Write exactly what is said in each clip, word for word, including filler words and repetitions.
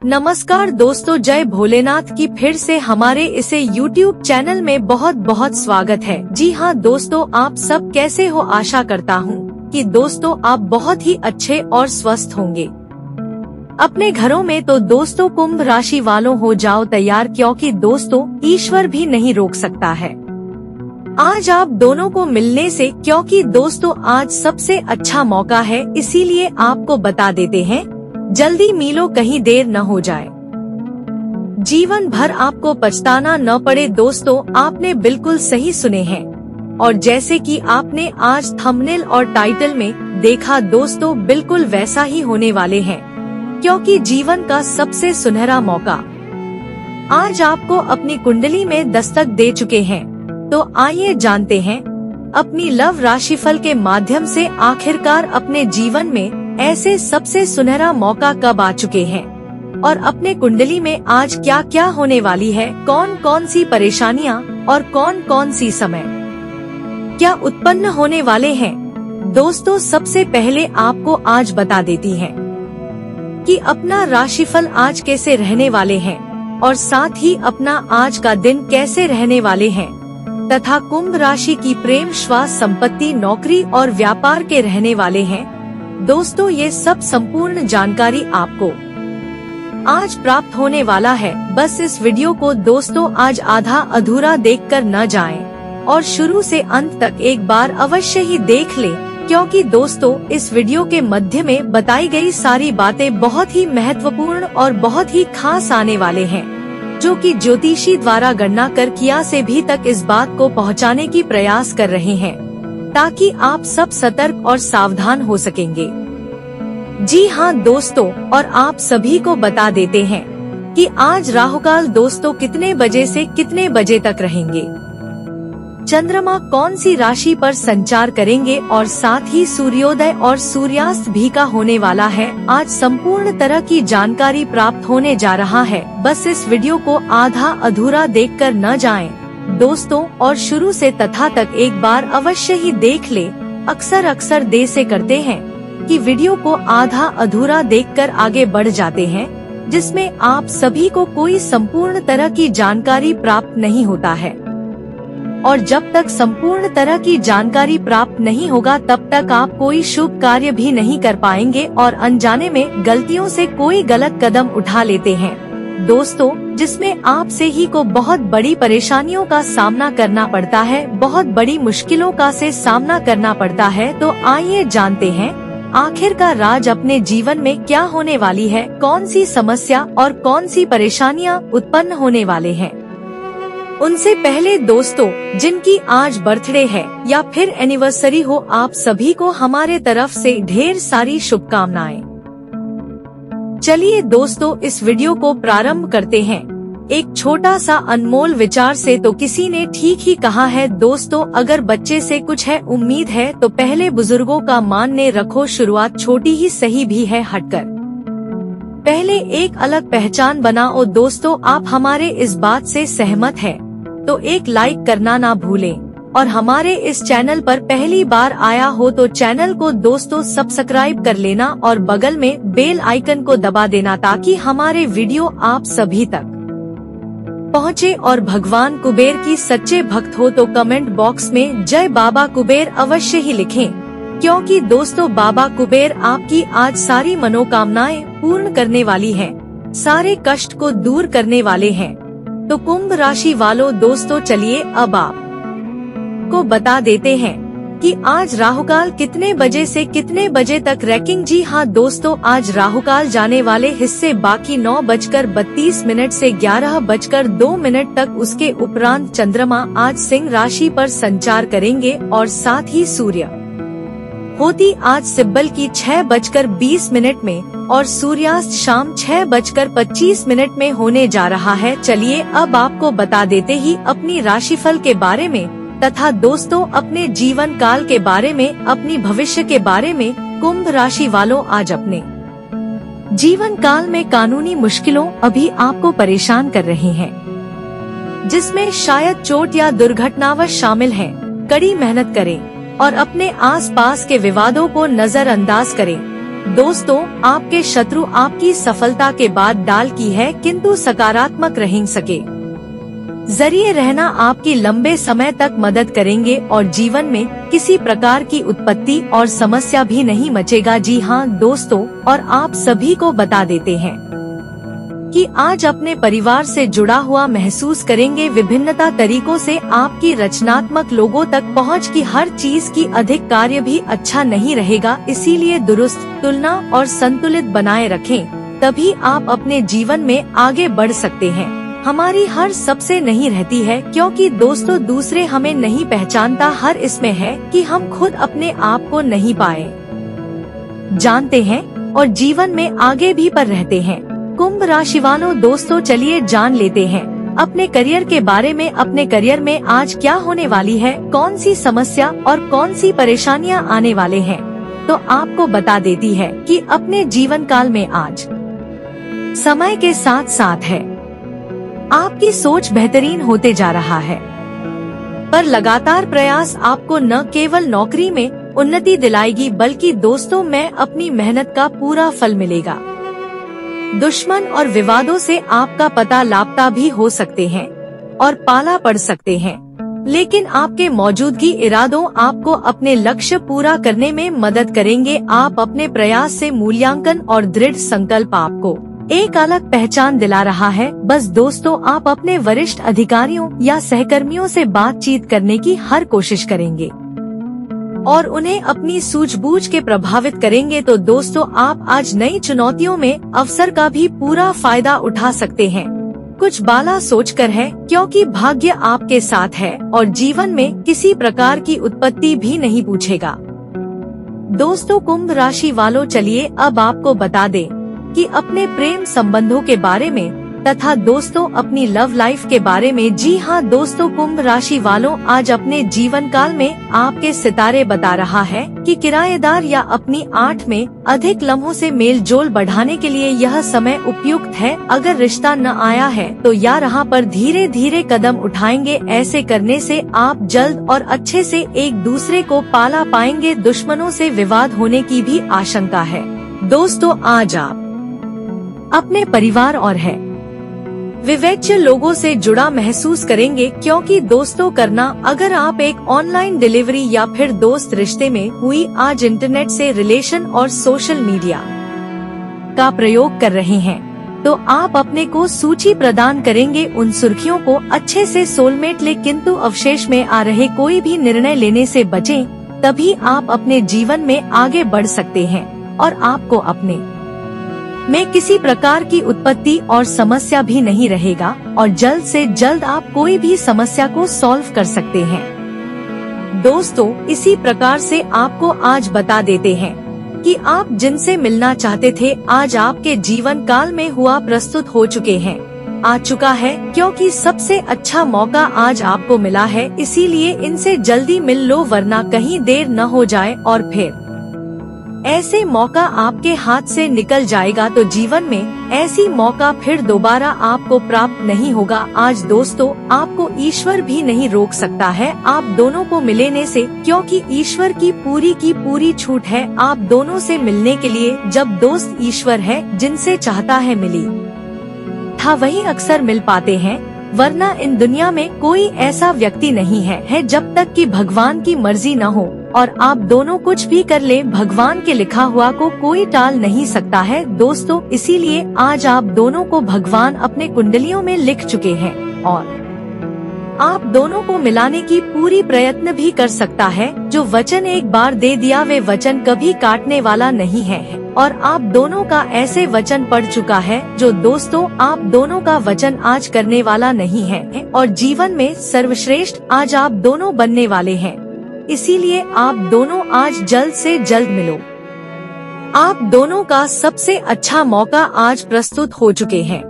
नमस्कार दोस्तों, जय भोलेनाथ की फिर से हमारे इसे यूट्यूब चैनल में बहुत बहुत स्वागत है। जी हाँ दोस्तों, आप सब कैसे हो? आशा करता हूँ कि दोस्तों आप बहुत ही अच्छे और स्वस्थ होंगे अपने घरों में। तो दोस्तों कुंभ राशि वालों हो जाओ तैयार, क्योंकि दोस्तों ईश्वर भी नहीं रोक सकता है आज आप दोनों को मिलने से, क्योंकि दोस्तों आज सबसे अच्छा मौका है। इसीलिए आपको बता देते हैं, जल्दी मिलो कहीं देर न हो जाए, जीवन भर आपको पछताना न पड़े। दोस्तों आपने बिल्कुल सही सुने हैं, और जैसे कि आपने आज थंबनेल और टाइटल में देखा दोस्तों, बिल्कुल वैसा ही होने वाले हैं, क्योंकि जीवन का सबसे सुनहरा मौका आज आपको अपनी कुंडली में दस्तक दे चुके हैं। तो आइए जानते हैं अपनी लव राशिफल के माध्यम से आखिरकार अपने जीवन में ऐसे सबसे सुनहरा मौका कब आ चुके हैं, और अपने कुंडली में आज क्या क्या होने वाली है, कौन कौन सी परेशानियां और कौन कौन सी समय क्या उत्पन्न होने वाले हैं। दोस्तों सबसे पहले आपको आज बता देती है कि अपना राशिफल आज कैसे रहने वाले हैं, और साथ ही अपना आज का दिन कैसे रहने वाले हैं, तथा कुंभ राशि की प्रेम, श्वास, संपत्ति, नौकरी और व्यापार के रहने वाले हैं। दोस्तों ये सब संपूर्ण जानकारी आपको आज प्राप्त होने वाला है। बस इस वीडियो को दोस्तों आज आधा अधूरा देखकर न जाएं, और शुरू से अंत तक एक बार अवश्य ही देख लें, क्योंकि दोस्तों इस वीडियो के मध्य में बताई गई सारी बातें बहुत ही महत्वपूर्ण और बहुत ही खास आने वाले हैं, जो कि ज्योतिषी द्वारा गणना कर किया से भी तक इस बात को पहुंचाने की प्रयास कर रहे हैं, ताकि आप सब सतर्क और सावधान हो सकेंगे। जी हाँ दोस्तों, और आप सभी को बता देते हैं कि आज राहुकाल दोस्तों कितने बजे से कितने बजे तक रहेंगे, चंद्रमा कौन सी राशि पर संचार करेंगे, और साथ ही सूर्योदय और सूर्यास्त भी का होने वाला है। आज संपूर्ण तरह की जानकारी प्राप्त होने जा रहा है। बस इस वीडियो को आधा अधूरा देखकर न जाएं दोस्तों, और शुरू से तथा तक एक बार अवश्य ही देख ले। अक्सर अक्सर दे से करते हैं कि वीडियो को आधा अधूरा देखकर आगे बढ़ जाते हैं, जिसमें आप सभी को कोई संपूर्ण तरह की जानकारी प्राप्त नहीं होता है, और जब तक संपूर्ण तरह की जानकारी प्राप्त नहीं होगा तब तक आप कोई शुभ कार्य भी नहीं कर पाएंगे, और अनजाने में गलतियों से कोई गलत कदम उठा लेते हैं दोस्तों, जिसमें आप से ही को बहुत बड़ी परेशानियों का सामना करना पड़ता है, बहुत बड़ी मुश्किलों का से सामना करना पड़ता है। तो आइए जानते हैं आखिरकार राज अपने जीवन में क्या होने वाली है, कौन सी समस्या और कौन सी परेशानियां उत्पन्न होने वाले हैं। उनसे पहले दोस्तों जिनकी आज बर्थडे है या फिर एनिवर्सरी हो, आप सभी को हमारे तरफ से ढेर सारी शुभकामनाएं। चलिए दोस्तों इस वीडियो को प्रारंभ करते हैं एक छोटा सा अनमोल विचार से। तो किसी ने ठीक ही कहा है दोस्तों, अगर बच्चे से कुछ है उम्मीद है तो पहले बुजुर्गों का मानने रखो, शुरुआत छोटी ही सही भी है हटकर पहले एक अलग पहचान बनाओ। दोस्तों आप हमारे इस बात से सहमत है तो एक लाइक करना ना भूलें, और हमारे इस चैनल पर पहली बार आया हो तो चैनल को दोस्तों सब्सक्राइब कर लेना, और बगल में बेल आइकन को दबा देना, ताकि हमारे वीडियो आप सभी तक पहुँचे। और भगवान कुबेर की सच्चे भक्त हो तो कमेंट बॉक्स में जय बाबा कुबेर अवश्य ही लिखें, क्योंकि दोस्तों बाबा कुबेर आपकी आज सारी मनोकामनाएं पूर्ण करने वाली हैं, सारे कष्ट को दूर करने वाले हैं। तो कुंभ राशि वालों दोस्तों चलिए अब आप को बता देते हैं कि आज राहुकाल कितने बजे से कितने बजे तक रैकिंग। जी हाँ दोस्तों, आज राहुकाल जाने वाले हिस्से बाकी नौ बजकर बत्तीस मिनट से ग्यारह बजकर दो मिनट तक। उसके उपरांत चंद्रमा आज सिंह राशि पर संचार करेंगे, और साथ ही सूर्य होती आज सिब्बल की छह बजकर बीस मिनट में, और सूर्यास्त शाम छह बजकर पच्चीस मिनट में होने जा रहा है। चलिए अब आपको बता देते ही अपनी राशिफल के बारे में, तथा दोस्तों अपने जीवन काल के बारे में, अपनी भविष्य के बारे में। कुंभ राशि वालों आज अपने जीवन काल में कानूनी मुश्किलों अभी आपको परेशान कर रही हैं, जिसमें शायद चोट या दुर्घटनावश शामिल है। कड़ी मेहनत करें और अपने आसपास के विवादों को नजरअंदाज करें। दोस्तों, आपके शत्रु आपकी सफलता के बाद डाल की है, किंतु सकारात्मक रह सके जरिए रहना आपकी लंबे समय तक मदद करेंगे और जीवन में किसी प्रकार की उत्पत्ति और समस्या भी नहीं मचेगा। जी हाँ दोस्तों, और आप सभी को बता देते हैं कि आज अपने परिवार से जुड़ा हुआ महसूस करेंगे। विभिन्नता तरीकों से आपकी रचनात्मक लोगों तक पहुंच की हर चीज की अधिक कार्य भी अच्छा नहीं रहेगा, इसीलिए दुरुस्त तुलना और संतुलित बनाए रखें, तभी आप अपने जीवन में आगे बढ़ सकते हैं। हमारी हर सबसे नहीं रहती है, क्योंकि दोस्तों दूसरे हमें नहीं पहचानता, हर इसमें है कि हम खुद अपने आप को नहीं पाए जानते हैं और जीवन में आगे भी पर रहते हैं। कुंभ राशि वालों, दोस्तों चलिए जान लेते हैं अपने करियर के बारे में। अपने करियर में आज क्या होने वाली है, कौन सी समस्या और कौन सी परेशानियां आने वाले हैं, तो आपको बता देती है कि अपने जीवन काल में आज समय के साथ साथ है आपकी सोच बेहतरीन होते जा रहा है, पर लगातार प्रयास आपको न केवल नौकरी में उन्नति दिलाएगी, बल्कि दोस्तों में अपनी मेहनत का पूरा फल मिलेगा। दुश्मन और विवादों से आपका पता लापता भी हो सकते हैं और पाला पड़ सकते हैं, लेकिन आपके मौजूदगी इरादों आपको अपने लक्ष्य पूरा करने में मदद करेंगे। आप अपने प्रयास से मूल्यांकन और दृढ़ संकल्प आपको एक अलग पहचान दिला रहा है। बस दोस्तों, आप अपने वरिष्ठ अधिकारियों या सहकर्मियों से बातचीत करने की हर कोशिश करेंगे और उन्हें अपनी सूझबूझ के प्रभावित करेंगे। तो दोस्तों, आप आज नई चुनौतियों में अवसर का भी पूरा फायदा उठा सकते हैं। कुछ बाला सोचकर है, क्योंकि भाग्य आपके साथ है और जीवन में किसी प्रकार की उत्पत्ति भी नहीं पूछेगा। दोस्तों कुंभ राशि वालों, चलिए अब आपको बता दें कि अपने प्रेम संबंधों के बारे में तथा दोस्तों अपनी लव लाइफ के बारे में। जी हाँ दोस्तों, कुंभ राशि वालों, आज अपने जीवन काल में आपके सितारे बता रहा है कि किराएदार या अपनी आठ में अधिक लम्हों से मेल जोल बढ़ाने के लिए यह समय उपयुक्त है। अगर रिश्ता न आया है तो या राह पर धीरे धीरे कदम उठाएंगे। ऐसे करने से आप जल्द और अच्छे से एक दूसरे को पाला पाएंगे। दुश्मनों से विवाद होने की भी आशंका है। दोस्तों, आज आप अपने परिवार और है विवेच्य लोगों से जुड़ा महसूस करेंगे, क्योंकि दोस्तों करना अगर आप एक ऑनलाइन डिलीवरी या फिर दोस्त रिश्ते में हुई आज इंटरनेट से रिलेशन और सोशल मीडिया का प्रयोग कर रहे हैं, तो आप अपने को सूची प्रदान करेंगे उन सुर्खियों को अच्छे से सोलमेट ले, किंतु अवशेष में आ रहे कोई भी निर्णय लेने से बचें, तभी आप अपने जीवन में आगे बढ़ सकते हैं और आपको अपने में किसी प्रकार की उत्पत्ति और समस्या भी नहीं रहेगा और जल्द से जल्द आप कोई भी समस्या को सॉल्व कर सकते हैं। दोस्तों, इसी प्रकार से आपको आज बता देते हैं कि आप जिनसे मिलना चाहते थे आज आपके जीवन काल में हुआ प्रस्तुत हो चुके हैं आ चुका है, क्योंकि सबसे अच्छा मौका आज आपको मिला है। इसीलिए इनसे जल्दी मिल लो, वरना कहीं देर न हो जाए और फिर ऐसे मौका आपके हाथ से निकल जाएगा तो जीवन में ऐसी मौका फिर दोबारा आपको प्राप्त नहीं होगा। आज दोस्तों, आपको ईश्वर भी नहीं रोक सकता है आप दोनों को मिलने से, क्योंकि ईश्वर की पूरी की पूरी छूट है आप दोनों से मिलने के लिए। जब दोस्त ईश्वर है, जिनसे चाहता है मिली था वही अक्सर मिल पाते हैं, वरना इन दुनिया में कोई ऐसा व्यक्ति नहीं है, है जब तक कि भगवान की मर्जी न हो और आप दोनों कुछ भी कर ले, भगवान के लिखा हुआ को कोई टाल नहीं सकता है। दोस्तों, इसीलिए आज आप दोनों को भगवान अपने कुंडलियों में लिख चुके हैं और आप दोनों को मिलाने की पूरी प्रयत्न भी कर सकता है। जो वचन एक बार दे दिया वे वचन कभी काटने वाला नहीं है और आप दोनों का ऐसे वचन पड़ चुका है जो दोस्तों आप दोनों का वचन आज करने वाला नहीं है और जीवन में सर्वश्रेष्ठ आज आप दोनों बनने वाले हैं। इसीलिए आप दोनों आज जल्द से जल्द मिलो। आप दोनों का सबसे अच्छा मौका आज प्रस्तुत हो चुके हैं।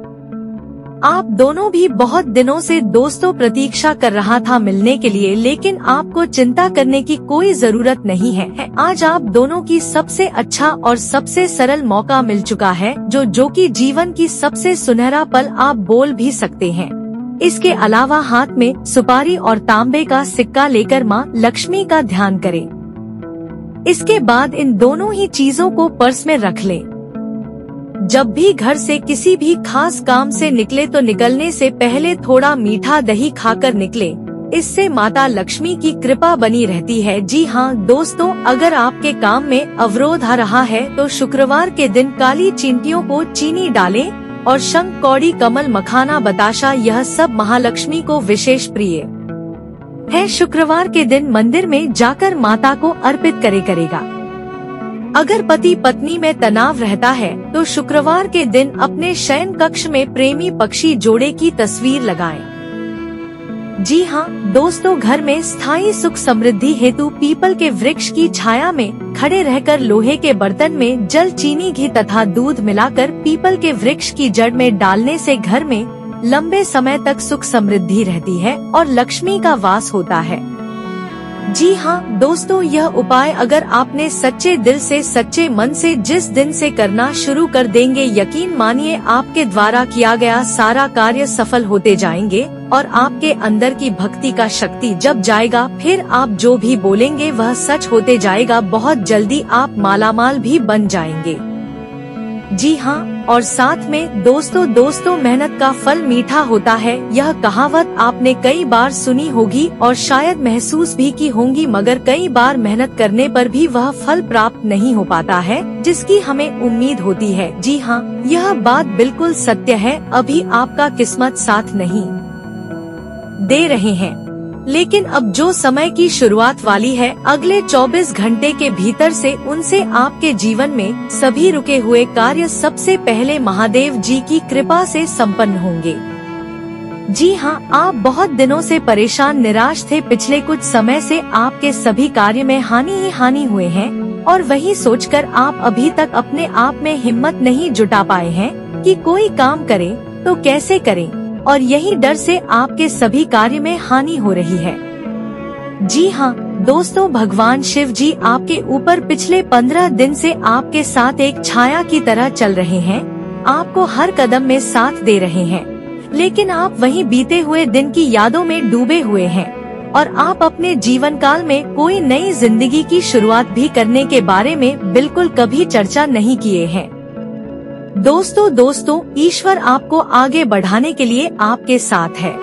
आप दोनों भी बहुत दिनों से दोस्तों प्रतीक्षा कर रहा था मिलने के लिए, लेकिन आपको चिंता करने की कोई जरूरत नहीं है। आज आप दोनों की सबसे अच्छा और सबसे सरल मौका मिल चुका है, जो जो कि जीवन की सबसे सुनहरा पल आप बोल भी सकते हैं। इसके अलावा हाथ में सुपारी और तांबे का सिक्का लेकर माँ लक्ष्मी का ध्यान करें। इसके बाद इन दोनों ही चीजों को पर्स में रख लें। जब भी घर से किसी भी खास काम से निकले तो निकलने से पहले थोड़ा मीठा दही खाकर निकले। इससे माता लक्ष्मी की कृपा बनी रहती है। जी हाँ दोस्तों, अगर आपके काम में अवरोध आ रहा है तो शुक्रवार के दिन काली चींटियों को चीनी डालें और शंख, कौड़ी, कमल, मखाना, बताशा यह सब महालक्ष्मी को विशेष प्रिय है। शुक्रवार के दिन मंदिर में जाकर माता को अर्पित करे करेगा। अगर पति पत्नी में तनाव रहता है तो शुक्रवार के दिन अपने शयन कक्ष में प्रेमी पक्षी जोड़े की तस्वीर लगाएं। जी हाँ दोस्तों, घर में स्थायी सुख समृद्धि हेतु पीपल के वृक्ष की छाया में खड़े रहकर लोहे के बर्तन में जल, चीनी, घी तथा दूध मिलाकर पीपल के वृक्ष की जड़ में डालने से घर में लंबे समय तक सुख समृद्धि रहती है और लक्ष्मी का वास होता है। जी हाँ दोस्तों, यह उपाय अगर आपने सच्चे दिल से, सच्चे मन से जिस दिन से करना शुरू कर देंगे, यकीन मानिए आपके द्वारा किया गया सारा कार्य सफल होते जाएंगे और आपके अंदर की भक्ति का शक्ति जब जाएगा, फिर आप जो भी बोलेंगे वह सच होते जाएगा। बहुत जल्दी आप मालामाल भी बन जाएंगे। जी हाँ, और साथ में दोस्तों दोस्तों मेहनत का फल मीठा होता है, यह कहावत आपने कई बार सुनी होगी और शायद महसूस भी की होंगी, मगर कई बार मेहनत करने पर भी वह फल प्राप्त नहीं हो पाता है जिसकी हमें उम्मीद होती है। जी हाँ, यह बात बिल्कुल सत्य है। अभी आपका किस्मत साथ नहीं दे रहे हैं, लेकिन अब जो समय की शुरुआत वाली है, अगले चौबीस घंटे के भीतर से उनसे आपके जीवन में सभी रुके हुए कार्य सबसे पहले महादेव जी की कृपा से संपन्न होंगे। जी हाँ, आप बहुत दिनों से परेशान, निराश थे। पिछले कुछ समय से आपके सभी कार्य में हानि ही हानि हुए हैं और वही सोचकर आप अभी तक अपने आप में हिम्मत नहीं जुटा पाए हैं कि कोई काम करे तो कैसे करें, और यही डर से आपके सभी कार्य में हानि हो रही है। जी हाँ दोस्तों, भगवान शिव जी आपके ऊपर पिछले पंद्रह दिन से आपके साथ एक छाया की तरह चल रहे हैं, आपको हर कदम में साथ दे रहे हैं, लेकिन आप वहीं बीते हुए दिन की यादों में डूबे हुए हैं और आप अपने जीवन काल में कोई नई जिंदगी की शुरुआत भी करने के बारे में बिल्कुल कभी चर्चा नहीं किए हैं। दोस्तों दोस्तों ईश्वर आपको आगे बढ़ाने के लिए आपके साथ है।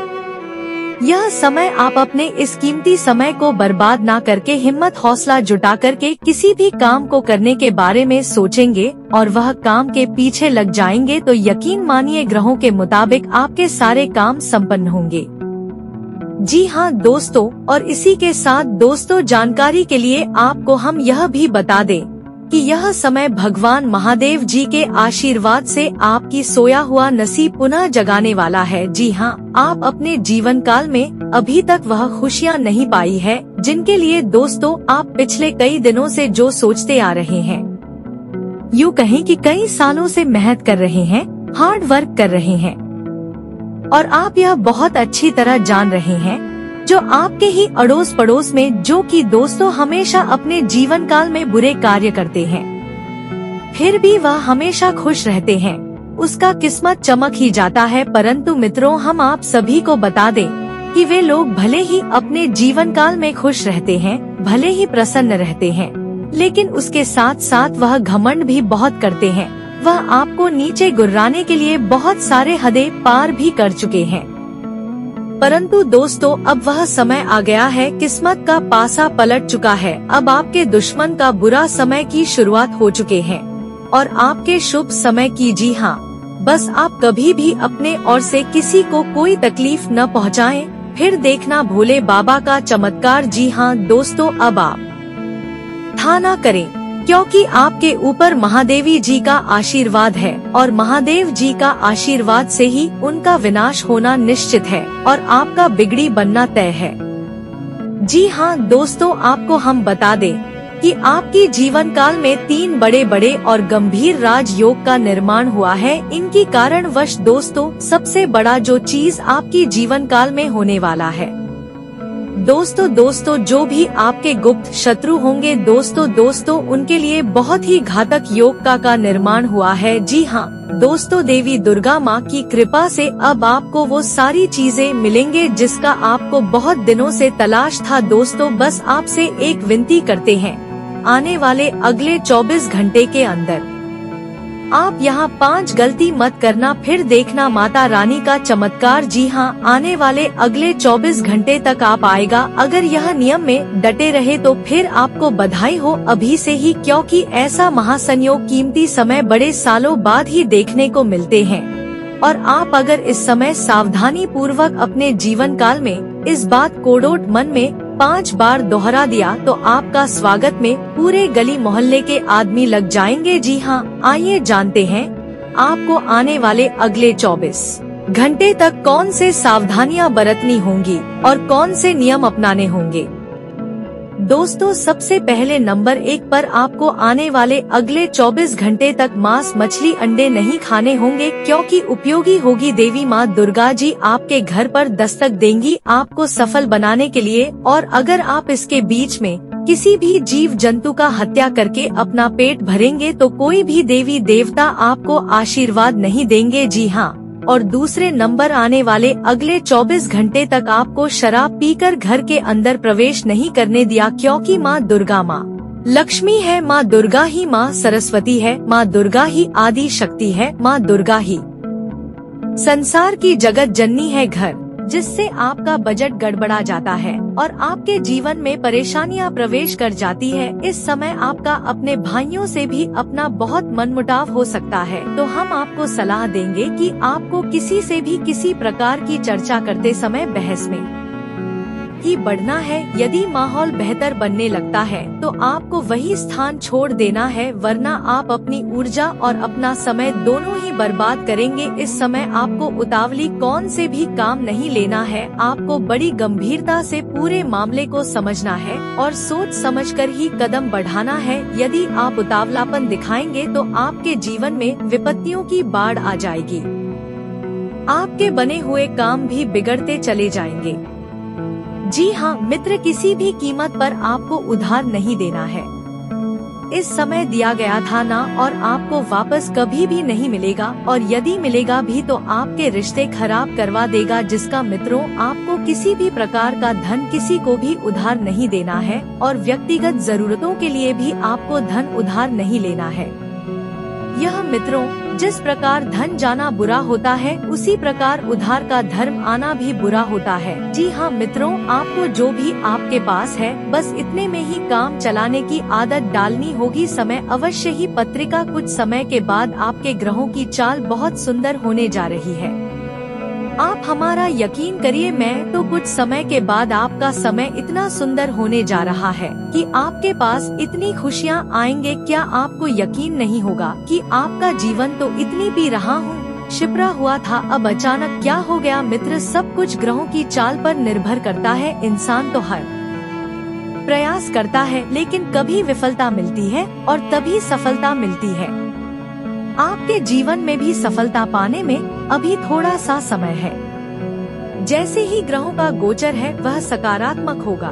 यह समय आप अपने इस कीमती समय को बर्बाद ना करके हिम्मत हौसला जुटा करके किसी भी काम को करने के बारे में सोचेंगे और वह काम के पीछे लग जाएंगे तो यकीन मानिए ग्रहों के मुताबिक आपके सारे काम संपन्न होंगे। जी हाँ दोस्तों, और इसी के साथ दोस्तों जानकारी के लिए आपको हम यह भी बता दें कि यह समय भगवान महादेव जी के आशीर्वाद से आपकी सोया हुआ नसीब पुनः जगाने वाला है। जी हाँ, आप अपने जीवन काल में अभी तक वह खुशियाँ नहीं पाई है जिनके लिए दोस्तों आप पिछले कई दिनों से जो सोचते आ रहे हैं, यूँ कहें कि कई सालों से मेहनत कर रहे हैं, हार्ड वर्क कर रहे हैं, और आप यह बहुत अच्छी तरह जान रहे हैं जो आपके ही अड़ोस पड़ोस में जो कि दोस्तों हमेशा अपने जीवन काल में बुरे कार्य करते हैं, फिर भी वह हमेशा खुश रहते हैं, उसका किस्मत चमक ही जाता है। परंतु मित्रों, हम आप सभी को बता दें कि वे लोग भले ही अपने जीवन काल में खुश रहते हैं, भले ही प्रसन्न रहते हैं, लेकिन उसके साथ साथ वह घमंड भी बहुत करते हैं। वह आपको नीचे गिराने के लिए बहुत सारे हदें पार भी कर चुके हैं। परंतु दोस्तों अब वह समय आ गया है, किस्मत का पासा पलट चुका है। अब आपके दुश्मन का बुरा समय की शुरुआत हो चुके हैं और आपके शुभ समय की। जी हाँ, बस आप कभी भी अपने ओर से किसी को कोई तकलीफ न पहुँचाएं, फिर देखना भोले बाबा का चमत्कार। जी हाँ दोस्तों, अब आप था ना करें, क्योंकि आपके ऊपर महादेवी जी का आशीर्वाद है और महादेव जी का आशीर्वाद से ही उनका विनाश होना निश्चित है और आपका बिगड़ी बनना तय है। जी हाँ दोस्तों, आपको हम बता दें कि आपकी जीवन काल में तीन बड़े बड़े और गंभीर राजयोग का निर्माण हुआ है। इनकी कारणवश दोस्तों सबसे बड़ा जो चीज आपकी जीवन काल में होने वाला है, दोस्तों दोस्तों जो भी आपके गुप्त शत्रु होंगे दोस्तों दोस्तों उनके लिए बहुत ही घातक योग का का निर्माण हुआ है। जी हाँ दोस्तों, देवी दुर्गा माँ की कृपा से अब आपको वो सारी चीजें मिलेंगे जिसका आपको बहुत दिनों से तलाश था। दोस्तों बस आपसे एक विनती करते हैं आने वाले अगले चौबीस घंटे के अंदर। आप यहाँ पांच गलती मत करना, फिर देखना माता रानी का चमत्कार। जी हाँ, आने वाले अगले चौबीस घंटे तक आप आएगा। अगर यह नियम में डटे रहे तो फिर आपको बधाई हो अभी से ही, क्योंकि ऐसा महासंयोग कीमती समय बड़े सालों बाद ही देखने को मिलते हैं। और आप अगर इस समय सावधानी पूर्वक अपने जीवन काल में इस बात कोडोट मन में पांच बार दोहरा दिया तो आपका स्वागत में पूरे गली मोहल्ले के आदमी लग जाएंगे। जी हाँ, आइए जानते हैं आपको आने वाले अगले चौबीस घंटे तक कौन से सावधानियां बरतनी होंगी और कौन से नियम अपनाने होंगे। दोस्तों, सबसे पहले नंबर एक पर आपको आने वाले अगले चौबीस घंटे तक मांस, मछली, अंडे नहीं खाने होंगे, क्योंकि उपयोगी होगी देवी माँ दुर्गा जी आपके घर पर दस्तक देंगी आपको सफल बनाने के लिए। और अगर आप इसके बीच में किसी भी जीव जंतु का हत्या करके अपना पेट भरेंगे तो कोई भी देवी देवता आपको आशीर्वाद नहीं देंगे। जी हाँ, और दूसरे नंबर आने वाले अगले चौबीस घंटे तक आपको शराब पीकर घर के अंदर प्रवेश नहीं करने दिया, क्योंकि माँ दुर्गा माँ लक्ष्मी है, माँ दुर्गा ही माँ सरस्वती है, माँ दुर्गा ही आदि शक्ति है, माँ दुर्गा ही संसार की जगत जननी है। घर जिससे आपका बजट गड़बड़ा जाता है और आपके जीवन में परेशानियां प्रवेश कर जाती है। इस समय आपका अपने भाइयों से भी अपना बहुत मनमुटाव हो सकता है, तो हम आपको सलाह देंगे कि आपको किसी से भी किसी प्रकार की चर्चा करते समय बहस में ही बढ़ना है। यदि माहौल बेहतर बनने लगता है तो आपको वही स्थान छोड़ देना है, वरना आप अपनी ऊर्जा और अपना समय दोनों ही बर्बाद करेंगे। इस समय आपको उतावली कौन से भी काम नहीं लेना है, आपको बड़ी गंभीरता से पूरे मामले को समझना है और सोच समझकर ही कदम बढ़ाना है। यदि आप उतावलापन दिखाएंगे तो आपके जीवन में विपत्तियों की बाढ़ आ जाएगी, आपके बने हुए काम भी बिगड़ते चले जाएंगे। जी हाँ मित्र, किसी भी कीमत पर आपको उधार नहीं देना है। इस समय दिया गया था ना और आपको वापस कभी भी नहीं मिलेगा, और यदि मिलेगा भी तो आपके रिश्ते खराब करवा देगा। जिसका मित्रों, आपको किसी भी प्रकार का धन किसी को भी उधार नहीं देना है और व्यक्तिगत जरूरतों के लिए भी आपको धन उधार नहीं लेना है। यह मित्रों, जिस प्रकार धन जाना बुरा होता है उसी प्रकार उधार का धर्म आना भी बुरा होता है। जी हाँ मित्रों, आपको जो भी आपके पास है बस इतने में ही काम चलाने की आदत डालनी होगी। समय अवश्य ही पत्रिका कुछ समय के बाद आपके ग्रहों की चाल बहुत सुंदर होने जा रही है। आप हमारा यकीन करिए, मैं तो कुछ समय के बाद आपका समय इतना सुंदर होने जा रहा है कि आपके पास इतनी खुशियाँ आएंगे, क्या आपको यकीन नहीं होगा कि आपका जीवन तो इतनी पी रहा हूँ शिप्रा हुआ था, अब अचानक क्या हो गया। मित्र, सब कुछ ग्रहों की चाल पर निर्भर करता है। इंसान तो हर प्रयास करता है लेकिन कभी विफलता मिलती है और तभी सफलता मिलती है। आपके जीवन में भी सफलता पाने में अभी थोड़ा सा समय है। जैसे ही ग्रहों का गोचर है वह सकारात्मक होगा,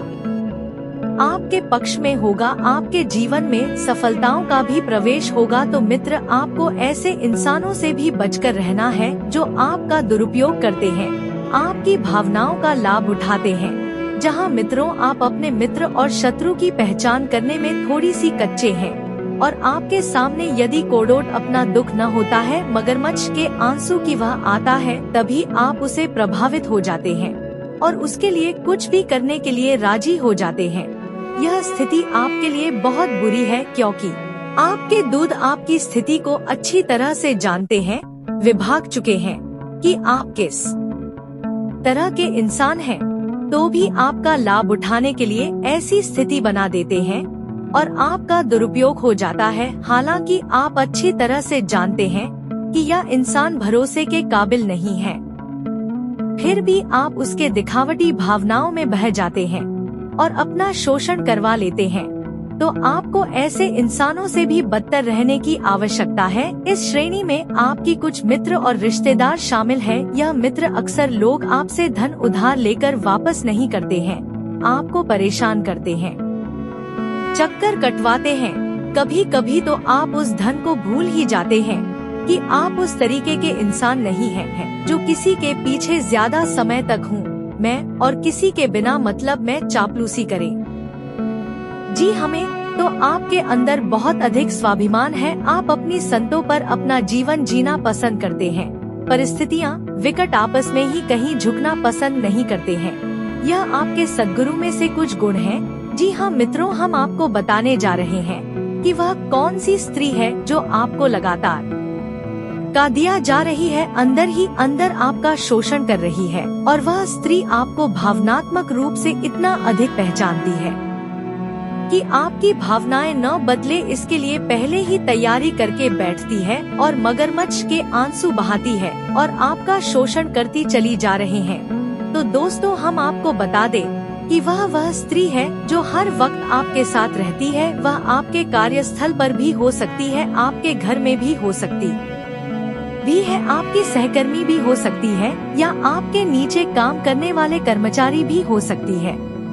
आपके पक्ष में होगा, आपके जीवन में सफलताओं का भी प्रवेश होगा। तो मित्र, आपको ऐसे इंसानों से भी बचकर रहना है जो आपका दुरुपयोग करते हैं, आपकी भावनाओं का लाभ उठाते हैं। जहां मित्रों, आप अपने मित्र और शत्रु की पहचान करने में थोड़ी सी कच्चे हैं और आपके सामने यदि कोडोट अपना दुख न होता है, मगरमच्छ के आंसू की वह आता है, तभी आप उसे प्रभावित हो जाते हैं और उसके लिए कुछ भी करने के लिए राजी हो जाते हैं। यह स्थिति आपके लिए बहुत बुरी है, क्योंकि आपके दूध आपकी स्थिति को अच्छी तरह से जानते हैं, विभाग चुके हैं कि आप किस तरह के इंसान हैं, तो भी आपका लाभ उठाने के लिए ऐसी स्थिति बना देते हैं और आपका दुरुपयोग हो जाता है। हालांकि आप अच्छी तरह से जानते हैं कि यह इंसान भरोसे के काबिल नहीं है, फिर भी आप उसके दिखावटी भावनाओं में बह जाते हैं और अपना शोषण करवा लेते हैं। तो आपको ऐसे इंसानों से भी बदतर रहने की आवश्यकता है। इस श्रेणी में आपकी कुछ मित्र और रिश्तेदार शामिल हैं। यह मित्र अक्सर लोग आपसे धन उधार लेकर वापस नहीं करते हैं, आपको परेशान करते हैं, चक्कर कटवाते हैं। कभी कभी तो आप उस धन को भूल ही जाते हैं कि आप उस तरीके के इंसान नहीं हैं है, जो किसी के पीछे ज्यादा समय तक हूँ मैं और किसी के बिना मतलब में चापलूसी करें। जी, हमें तो आपके अंदर बहुत अधिक स्वाभिमान है। आप अपनी संतों पर अपना जीवन जीना पसंद करते हैं। परिस्थितियाँ विकट आपस में ही कहीं झुकना पसंद नहीं करते हैं। यह आपके सद्गुरु में से कुछ गुण हैं। जी हाँ मित्रों, हम आपको बताने जा रहे हैं कि वह कौन सी स्त्री है जो आपको लगातार का दिया जा रही है, अंदर ही अंदर आपका शोषण कर रही है। और वह स्त्री आपको भावनात्मक रूप से इतना अधिक पहचानती है कि आपकी भावनाएं न बदले इसके लिए पहले ही तैयारी करके बैठती है और मगरमच्छ के आंसू बहाती है और आपका शोषण करती चली जा रहे हैं। तो दोस्तों, हम आपको बता दें कि वह वह स्त्री है जो हर वक्त आपके साथ रहती है। वह आपके कार्यस्थल पर भी हो सकती है, आपके घर में भी हो सकती भी है, आपकी सहकर्मी भी हो सकती है या आपके नीचे काम करने वाले कर्मचारी भी हो सकती है।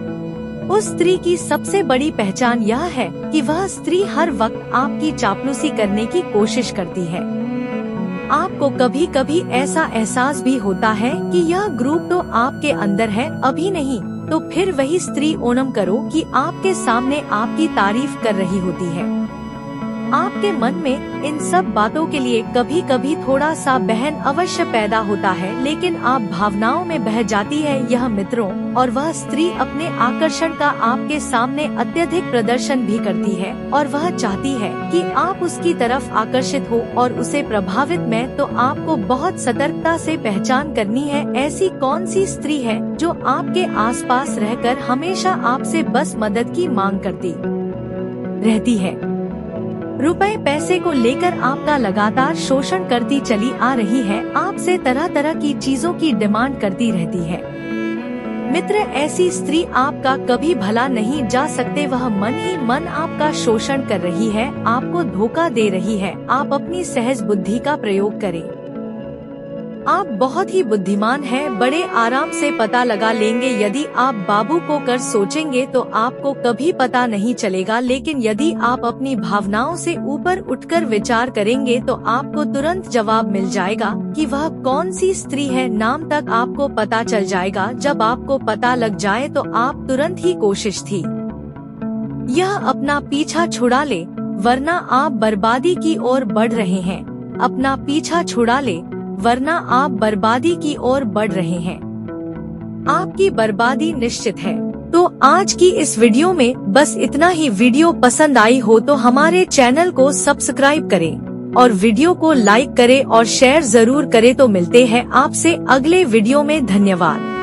उस स्त्री की सबसे बड़ी पहचान यह है कि वह स्त्री हर वक्त आपकी चापलूसी करने की कोशिश करती है। आपको कभी कभी ऐसा एहसास भी होता है कि यह ग्रुप तो आपके अंदर है, अभी नहीं तो फिर वही स्त्री ओणम करो कि आपके सामने आपकी तारीफ कर रही होती है। आपके मन में इन सब बातों के लिए कभी कभी थोड़ा सा बहन अवश्य पैदा होता है, लेकिन आप भावनाओं में बह जाती है यह मित्रों। और वह स्त्री अपने आकर्षण का आपके सामने अत्यधिक प्रदर्शन भी करती है और वह चाहती है कि आप उसकी तरफ आकर्षित हो और उसे प्रभावित में। तो आपको बहुत सतर्कता से पहचान करनी है ऐसी कौन सी स्त्री है जो आपके आसपास रहकर हमेशा आपसे बस मदद की मांग करती रहती है, रुपए पैसे को लेकर आपका लगातार शोषण करती चली आ रही है, आपसे तरह तरह की चीजों की डिमांड करती रहती है। मित्र, ऐसी स्त्री आपका कभी भला नहीं जा सकते। वह मन ही मन आपका शोषण कर रही है, आपको धोखा दे रही है। आप अपनी सहज बुद्धि का प्रयोग करें। आप बहुत ही बुद्धिमान हैं, बड़े आराम से पता लगा लेंगे। यदि आप बाबू को कर सोचेंगे तो आपको कभी पता नहीं चलेगा, लेकिन यदि आप अपनी भावनाओं से ऊपर उठकर विचार करेंगे तो आपको तुरंत जवाब मिल जाएगा कि वह कौन सी स्त्री है। नाम तक आपको पता चल जाएगा। जब आपको पता लग जाए तो आप तुरंत ही कोशिश थी यह अपना पीछा छुड़ा ले, वरना आप बर्बादी की ओर बढ़ रहे हैं। अपना पीछा छुड़ा ले, वरना आप बर्बादी की ओर बढ़ रहे हैं। आपकी बर्बादी निश्चित है। तो आज की इस वीडियो में बस इतना ही। वीडियो पसंद आई हो तो हमारे चैनल को सब्सक्राइब करें और वीडियो को लाइक करें और शेयर जरूर करें। तो मिलते हैं आपसे अगले वीडियो में। धन्यवाद।